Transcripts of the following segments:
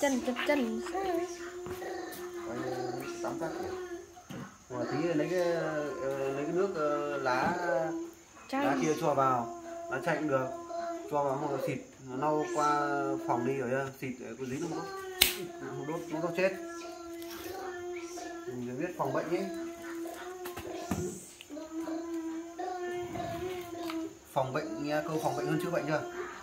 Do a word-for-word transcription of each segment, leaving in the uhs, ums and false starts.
chân chập chân tắm phát kìa. Mà tí lấy cái lấy cái nước lá Chai. lá kia cho vào, lá chanh cũng được, cho vào hoặc là xịt nó lau qua phòng đi rồi nhá, xịt có dính nó không đốt nó đốt chết. Mình phải biết phòng bệnh ấy, phòng bệnh nghe câu phòng bệnh hơn chữa bệnh chưa.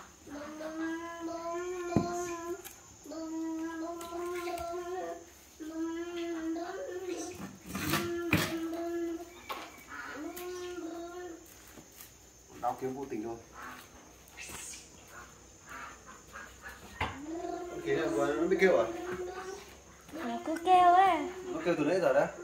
Đau kiếm vô tình thôi. Cái này nó bị kêu à? Nó cứ kêu ấy. Nó kêu từ nãy giờ đấy.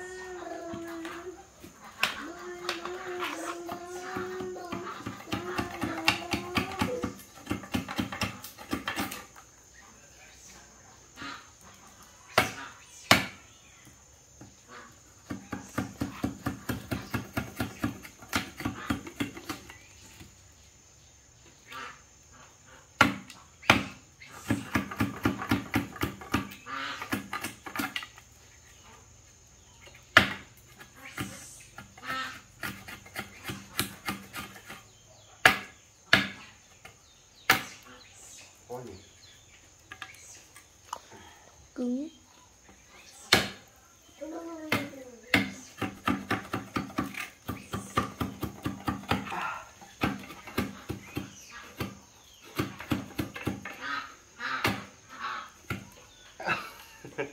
Cứng.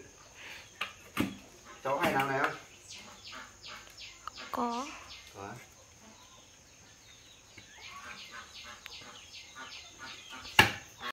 Cháu hay làm này không? Có. Có.